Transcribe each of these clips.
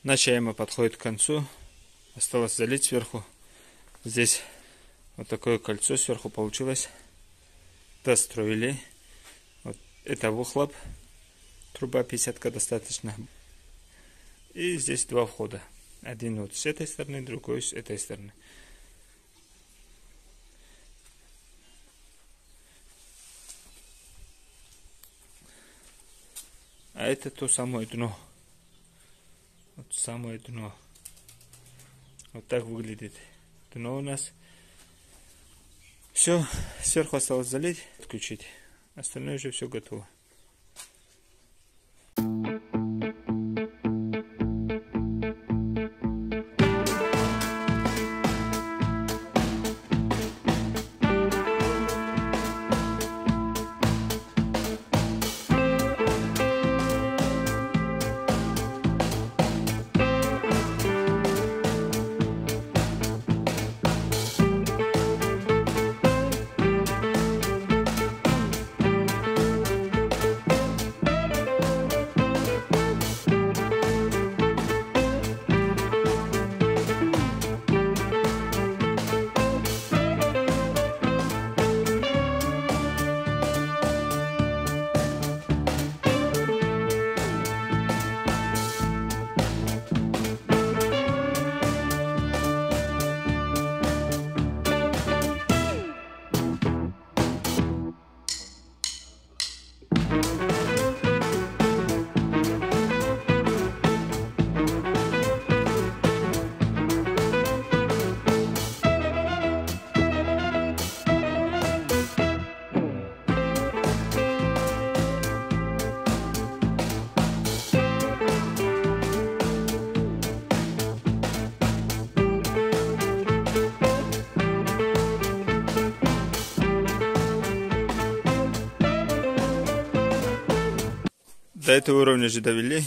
Наша яма подходит к концу. Осталось залить сверху. Здесь вот такое кольцо сверху получилось. Достроили. Вот это выхлоп. Труба 50-ка достаточно. И здесь два входа. Один вот с этой стороны, другой с этой стороны. А это то самое дно. Вот самое дно. Вот так выглядит дно у нас. Все, сверху осталось залить, отключить. Остальное уже все готово. До этого уровня же довели.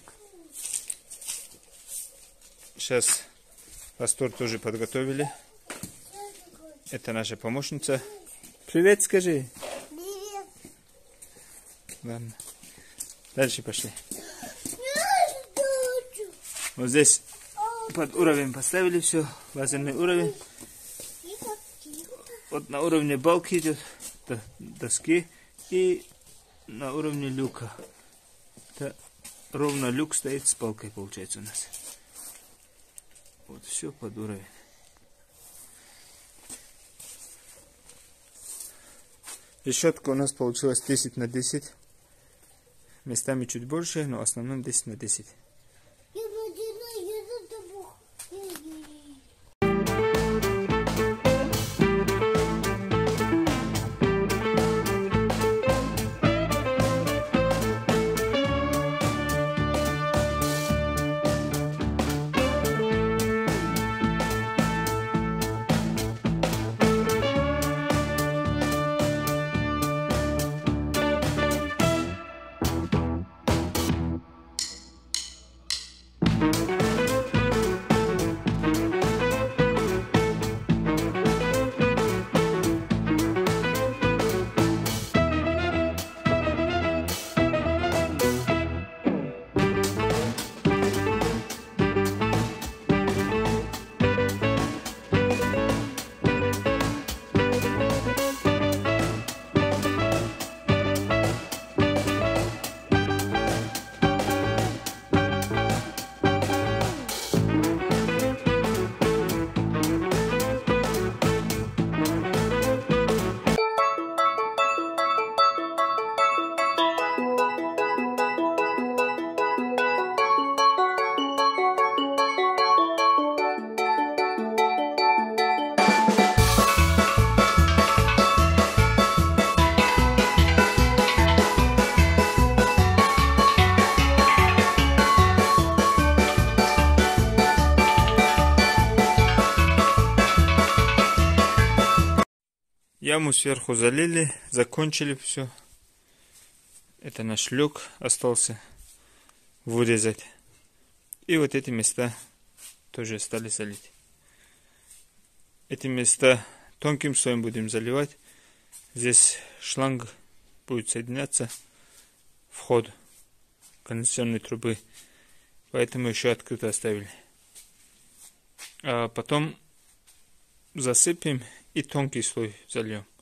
Сейчас раствор тоже подготовили. Это наша помощница. Привет, скажи. Привет. Ладно. Дальше пошли. Вот здесь под уровень поставили все. Лазерный уровень. Вот на уровне балки идет доски и на уровне люка. Это ровно люк стоит с палкой, получается, у нас. Вот все под уровень. Решетка у нас получилась 10 на 10. Местами чуть больше, но в основном 10 на 10. Яму сверху залили, закончили все. Это наш люк остался вырезать. И вот эти места тоже стали залить. Эти места тонким слоем будем заливать. Здесь шланг будет соединяться, вход конденсационной трубы поэтому еще открыто оставили. А потом засыпем и тонкий слой зальем.